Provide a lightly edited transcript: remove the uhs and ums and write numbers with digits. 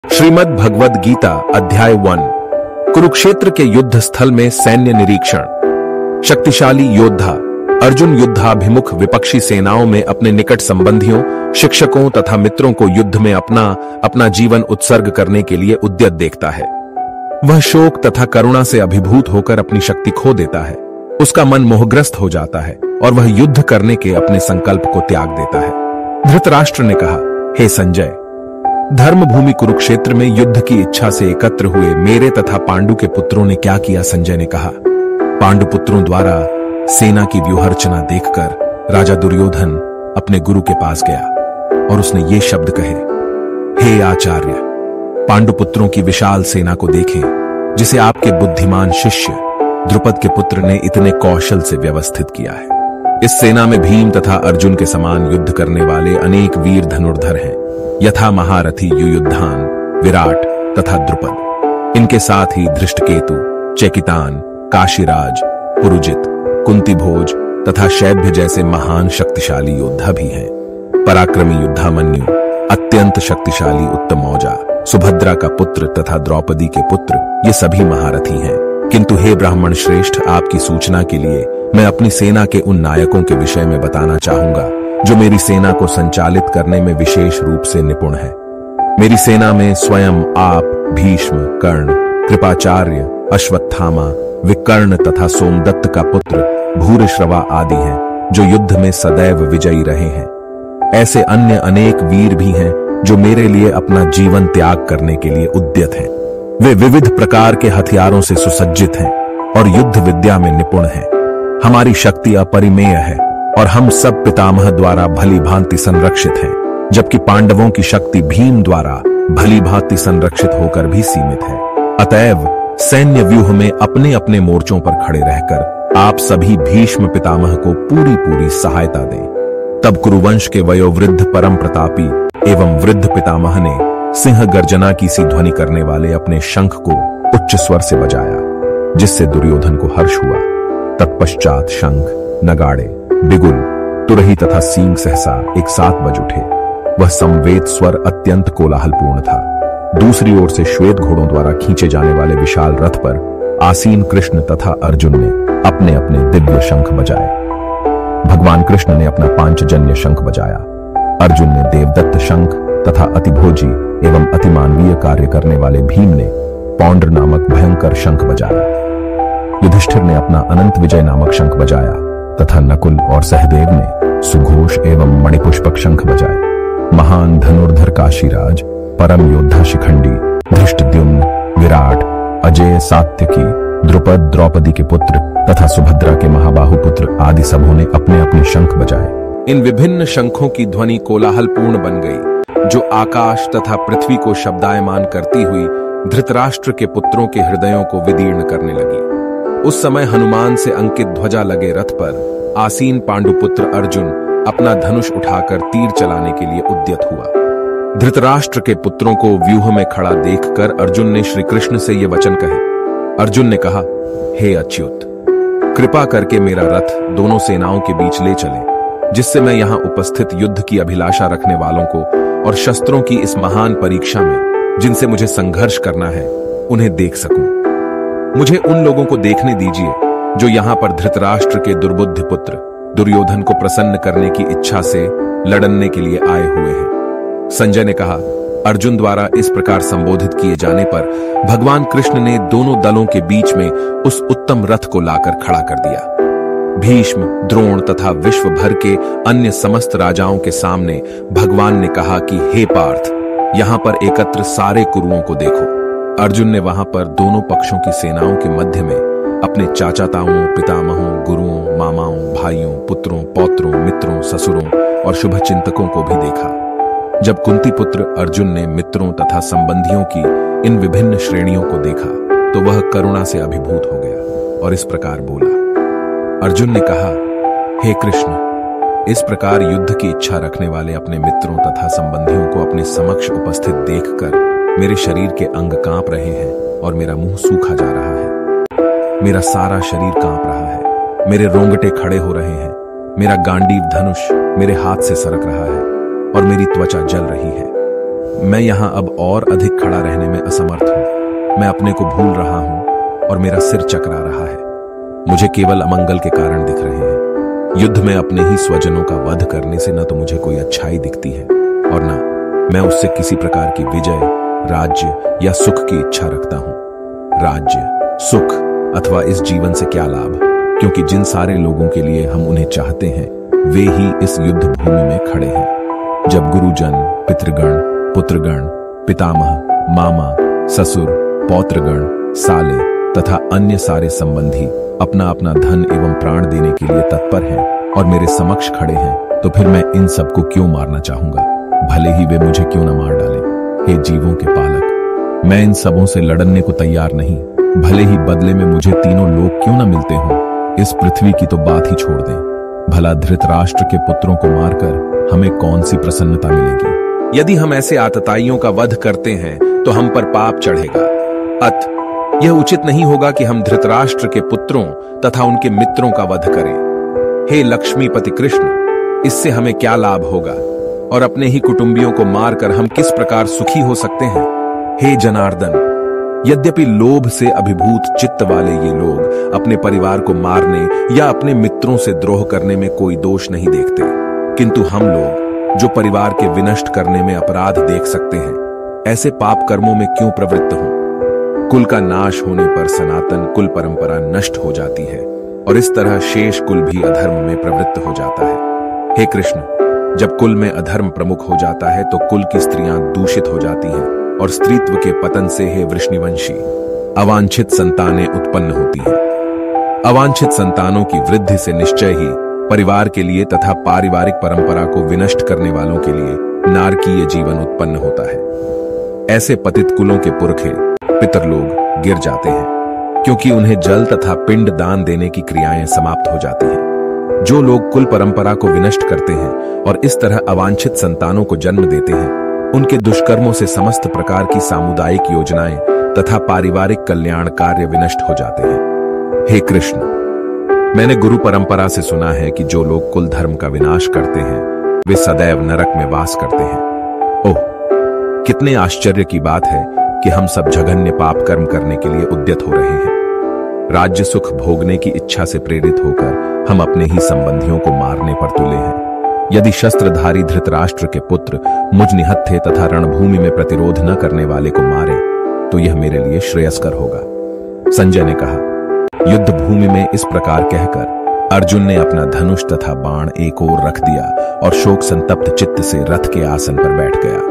श्रीमद् भगवद गीता अध्याय 1 कुरुक्षेत्र के युद्ध स्थल में सैन्य निरीक्षण। शक्तिशाली योद्धा अर्जुन युद्धाभिमुख विपक्षी सेनाओं में अपने निकट संबंधियों, शिक्षकों तथा मित्रों को युद्ध में अपना जीवन उत्सर्ग करने के लिए उद्यत देखता है। वह शोक तथा करुणा से अभिभूत होकर अपनी शक्ति खो देता है। उसका मन मोहग्रस्त हो जाता है और वह युद्ध करने के अपने संकल्प को त्याग देता है। धृतराष्ट्र ने कहा, हे संजय, धर्मभूमि कुरुक्षेत्र में युद्ध की इच्छा से एकत्र हुए मेरे तथा पांडु के पुत्रों ने क्या किया? संजय ने कहा, पांडु पुत्रों द्वारा सेना की व्यूहरचना देखकर राजा दुर्योधन अपने गुरु के पास गया और उसने ये शब्द कहे, हे आचार्य, पांडु पुत्रों की विशाल सेना को देखें जिसे आपके बुद्धिमान शिष्य द्रुपद के पुत्र ने इतने कौशल से व्यवस्थित किया है। इस सेना में भीम तथा अर्जुन के समान युद्ध करने वाले अनेक वीर धनुर्धर हैं, यथा महारथी युयुधान, विराट तथा द्रुपद। इनके साथ ही धृष्टकेतु, चेकितान, काशीराज, पुरुजित, कुंतीभोज तथा शैभ्य जैसे महान शक्तिशाली योद्धा भी हैं। पराक्रमी युद्धामन्यु, अत्यंत शक्तिशाली उत्तमौजा, सुभद्रा का पुत्र तथा द्रौपदी के पुत्र, ये सभी महारथी हैं। किंतु हे ब्राह्मण श्रेष्ठ, आपकी सूचना के लिए मैं अपनी सेना के उन नायकों के विषय में बताना चाहूंगा जो मेरी सेना को संचालित करने में विशेष रूप से निपुण है। मेरी सेना में स्वयं आप, भीष्म, कर्ण, कृपाचार्य, अश्वत्थामा, विकर्ण तथा सोमदत्त का पुत्र भूरिश्रवा आदि हैं, जो युद्ध में सदैव विजयी रहे हैं। ऐसे अन्य अनेक वीर भी हैं जो मेरे लिए अपना जीवन त्याग करने के लिए उद्यत हैं। वे विविध प्रकार के हथियारों से सुसज्जित हैं और युद्ध विद्या में निपुण हैं। हमारी शक्ति अपरिमेय है और हम सब पितामह द्वारा भली भांति संरक्षित हैं, जबकि पांडवों की शक्ति भीम द्वारा भली भांति संरक्षित होकर भी सीमित है। अतएव सैन्य व्यूह में अपने अपने मोर्चों पर खड़े रहकर आप सभी भीष्म पितामह को पूरी सहायता दें। तब कुरुवंश के वयोवृद्ध परम प्रतापी एवं वृद्ध पितामह ने सिंह गर्जना की सी ध्वनि करने वाले अपने शंख को उच्च स्वर से बजाया, जिससे दुर्योधन को हर्ष हुआ। तत्पश्चात शंख, नगाड़े, बिगुल, तुरही तथा सींग सहसा एक साथ बज उठे। वह संवेद स्वर अत्यंत कोलाहलपूर्ण था। दूसरी ओर से श्वेत घोड़ों द्वारा खींचे जाने वाले विशाल रथ पर आसीन कृष्ण तथा अर्जुन ने अपने अपने दिव्य शंख बजाए। भगवान कृष्ण ने अपना पांचजन्य शंख बजाया, अर्जुन ने देवदत्त शंख तथा अतिभोजी एवं अतिमानवीय कार्य करने वाले भीम ने पौंड्र नामक भयंकर शंख बजाया। युधिष्ठिर ने अपना अनंत विजय नामक शंख बजाया तथा नकुल और सहदेव ने सुघोष एवं मणिपुष्पक शंख बजाए। महान धनुर्धर काशीराज, परम योद्धा शिखंडी, धृष्टद्युम्न, विराट, अजय, सात्यकी, द्रुपद, द्रौपदी के पुत्र तथा सुभद्रा के महाबाहु पुत्र आदि सबों ने अपने अपने शंख बजाए। इन विभिन्न शंखों की ध्वनि कोलाहलपूर्ण बन गई, जो आकाश तथा पृथ्वी को शब्दायमान करती हुई धृतराष्ट्र के पुत्रों के हृदयों को विदीर्ण करने लगी। उस समय हनुमान से अंकित ध्वजा लगे रथ पर आसीन पांडुपुत्र अर्जुन अपना धनुष उठाकर तीर चलाने के लिए उद्यत हुआ। धृतराष्ट्र के पुत्रों को व्यूह में खड़ा देखकर अर्जुन ने श्री कृष्ण से ये वचन कहे। अर्जुन ने कहा, हे अच्युत, कृपा करके मेरा रथ दोनों सेनाओं के बीच ले चले, जिससे मैं यहां उपस्थित युद्ध की अभिलाषा रखने वालों को और शस्त्रों की इस महान परीक्षा में जिनसे मुझे संघर्ष करना है, उन्हें देख सकूं। मुझे उन लोगों को देखने दीजिए जो यहां पर धृतराष्ट्र के दुर्बुद्धि पुत्र दुर्योधन को प्रसन्न करने की इच्छा से लड़ने के लिए आए हुए हैं। संजय ने कहा, अर्जुन द्वारा इस प्रकार संबोधित किए जाने पर भगवान कृष्ण ने दोनों दलों के बीच में उस उत्तम रथ को लाकर खड़ा कर दिया। भीष्म, द्रोण तथा विश्व भर के अन्य समस्त राजाओं के सामने भगवान ने कहा कि हे पार्थ, यहां पर एकत्र सारे कुरुओं को देखो। अर्जुन ने वहां पर दोनों पक्षों की सेनाओं के मध्य में अपने चाचाताओं, पितामहों, गुरुओं, मामाओं, भाइयों, पुत्रों, पौत्रों, मित्रों, ससुरों और शुभचिंतकों को भी देखा। जब कुंती पुत्र अर्जुन ने मित्रों तथा संबंधियों की इन विभिन्न श्रेणियों को देखा तो वह करुणा से अभिभूत हो गया और इस प्रकार बोला। अर्जुन ने कहा, हे कृष्ण, इस प्रकार युद्ध की इच्छा रखने वाले अपने मित्रों तथा संबंधियों को अपने समक्ष उपस्थित देखकर मेरे शरीर के अंग कांप रहे हैं और मेरा मुंह सूखा जा रहा है। मेरा सारा शरीर कांप रहा है, मेरे रोंगटे खड़े हो रहे हैं, मेरा गांडीव धनुष मेरे हाथ से सरक रहा है और मेरी त्वचा जल रही है। मैं यहाँ अब और अधिक खड़ा रहने में असमर्थ हूँ। मैं अपने को भूल रहा हूँ और मेरा सिर चकरा रहा है। मुझे केवल अमंगल के कारण दिख रहे हैं। युद्ध में अपने ही स्वजनों का वध करने से न तो मुझे कोई अच्छाई दिखती है और न मैं उससे किसी प्रकार की विजय, राज्य या सुख की इच्छा रखता हूँ। राज्य, सुख अथवा इस जीवन से क्या लाभ, क्योंकि जिन सारे लोगों के लिए हम उन्हें चाहते हैं वे ही इस युद्ध भूमि में खड़े हैं। जब गुरुजन, पितृगण, पुत्रगण, पितामह, मामा, ससुर, पौत्रगण, साले तथा अन्य सारे संबंधी अपना अपना धन एवं प्राण देने के लिए तत्पर हैं और मेरे समक्ष खड़े हैं, तो फिर मैं इन सबको क्यों मारना चाहूंगा, भले ही वे मुझे क्यों न मार डालें। हे जीवों के पालक, मैं इन सबों से लड़ने को तैयार नहीं, भले ही बदले में मुझे तीनों लोग क्यों न मिलते हों। इस पृथ्वी की तो बात ही छोड़ दें। भला धृतराष्ट्र के पुत्रों को मारकर हमें कौन सी प्रसन्नता मिलेगी। यदि हम ऐसे आतताइयों का वध करते हैं तो हम पर पाप चढ़ेगा। अत यह उचित नहीं होगा कि हम धृतराष्ट्र के पुत्रों तथा उनके मित्रों का वध करें। हे लक्ष्मीपति कृष्ण, इससे हमें क्या लाभ होगा और अपने ही कुटुंबियों को मारकर हम किस प्रकार सुखी हो सकते हैं। हे जनार्दन, यद्यपि लोभ से अभिभूत चित्त वाले ये लोग अपने परिवार को मारने या अपने मित्रों से द्रोह करने में कोई दोष नहीं देखते, किंतु हम लोग जो परिवार के विनष्ट करने में अपराध देख सकते हैं, ऐसे पाप कर्मों में क्यों प्रवृत्त हों। कुल का नाश होने पर सनातन कुल परंपरा नष्ट हो जाती है और इस तरह शेष कुल भी अधर्म में प्रवृत्त हो जाता है। हे कृष्ण, जब कुल में अधर्म प्रमुख हो जाता है तो कुल की स्त्रियां दूषित हो जाती हैं और स्त्रीत्व के पतन से हे वृष्णिवंशी अवांछित संतानें उत्पन्न होती हैं। अवांछित संतानों की वृद्धि से निश्चय ही परिवार के लिए तथा पारिवारिक परंपरा को विनष्ट करने वालों के लिए नारकीय जीवन उत्पन्न होता है। ऐसे पतित कुलों के पुरखे पितरलोग गिर जाते हैं, क्योंकि उन्हें जल तथा पिंड दान देने की क्रियाएं समाप्त हो जाती हैं। जो लोग कुल परंपरा को विनष्ट करते हैं और इस तरह अवांछित संतानों को जन्म देते हैं, उनके दुष्कर्मों से समस्त प्रकार की सामुदायिक योजनाएं तथा पारिवारिक कल्याण कार्य विनष्ट हो जाते हैं। हे कृष्ण, मैंने गुरु परंपरा से सुना है कि जो लोग कुल धर्म का विनाश करते हैं वे सदैव नरक में वास करते हैं। ओह, कितने आश्चर्य की बात है कि हम सब जघन्य पाप कर्म करने के लिए उद्यत हो रहे हैं। राज्य सुख भोगने की इच्छा से प्रेरित होकर हम अपने ही संबंधियों को मारने पर तुले हैं। यदि शस्त्रधारी धृतराष्ट्र के पुत्र मुझ निहत्थे तथा रणभूमि में प्रतिरोध न करने वाले को मारे तो यह मेरे लिए श्रेयस्कर होगा। संजय ने कहा। युद्ध भूमि में इस प्रकार कहकर अर्जुन ने अपना धनुष तथा बाण एक ओर रख दिया और शोक संतप्त चित्त से रथ के आसन पर बैठ गया।